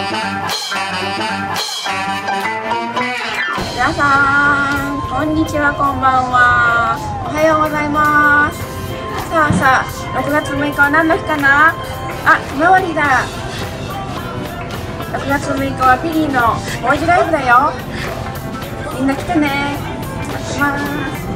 皆さん、こんにちは、こんばんは。おはようございます。さあ、6月6日は何の日かなあ、ひまわりだ。6月6日はピリーのボーイズライブだよ。みんな来てね。待ってます。